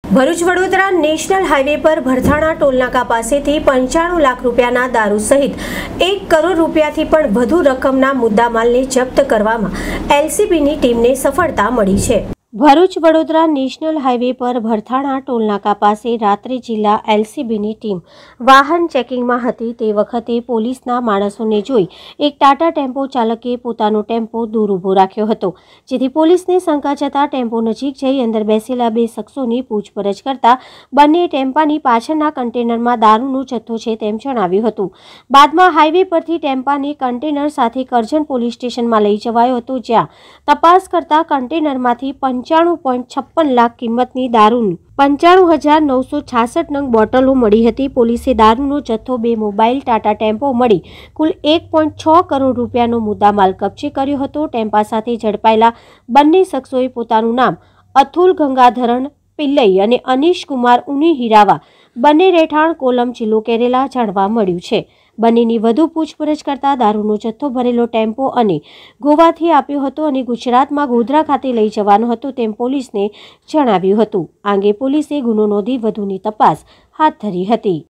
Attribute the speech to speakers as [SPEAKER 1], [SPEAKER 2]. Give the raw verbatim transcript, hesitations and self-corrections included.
[SPEAKER 1] Bharuch Vadodara national highway પર ભરથાણા ટોલનાકા પાસેથી પંચાણું લાખ રૂપિયાના દારૂ સહિત એક કરોડ રૂપિયાથી પણ વધુ રકમના મુદ્દામાલને જપ્ત કરવામાં એલસીબીની ટીમને સફળતા મળી છે। ભરૂચ વડોદરા નેશનલ હાઈવે પર ભરથાણા ટોલનાકા પાસે રાત્રે જિલ્લા એલસીબીની ટીમ વાહન ચેકિંગમાં હતી તે વખતે પોલીસના માણસોને જોઈ એક ટાટા ટેમ્પો ચાલકે પોતાનો ટેમ્પો દૂર ઊભો રાખ્યો હતો, જેથી પોલીસને શંકા જતા ટેમ્પો નજીક જઈ અંદર બેસેલા બે શખ્સોની પૂછપરછ કરતા બંને ટેમ્પાની પાછળના કન્ટેનરમાં દારૂનો જથ્થો છે તેમ જણાવ્યું હતું। બાદમાં હાઈવે પરથી ટેમ્પાને કન્ટેનર સાથે કરજણ પોલીસ સ્ટેશનમાં લઈ જવાયો હતો, જ્યાં તપાસ કરતા કન્ટેનરમાંથી પંચાણું પોઈન્ટ છપ્પન લાખ કિંમતની દારૂની પંચાણું હજાર નવસો છાસઠ નંગ બોટલો મળી હતી। પોલીસે દારૂનો જથ્થો, બે મોબાઈલ, ટાટા ટેમ્પો મળી કુલ એક પોઈન્ટ છ કરોડ રૂપિયાનો મુદ્દામાલ કબજે કર્યો હતો। ટેમ્પા સાથે ઝડપાયેલા બંને શખ્સોએ પોતાનું નામ અથુલ ગંગાધરણ પિલ્લઈ અને અનીશ કુમાર ઉની હિરાવા, બંને રહેઠાણ કોલમ, જિલ્લો કેરેલા જાણવા મળ્યું છે। બંનેની વધુ પૂછપરછ કરતા દારૂનો જથ્થો ભરેલો ટેમ્પો અને ગોવાથી આપ્યો હતો અને ગુજરાતમાં ગોધરા ખાતે લઈ જવાનો હતો તેમ પોલીસને જણાવ્યું હતું। આ અંગે પોલીસે ગુનો નોંધી વધુની તપાસ હાથ ધરી હતી।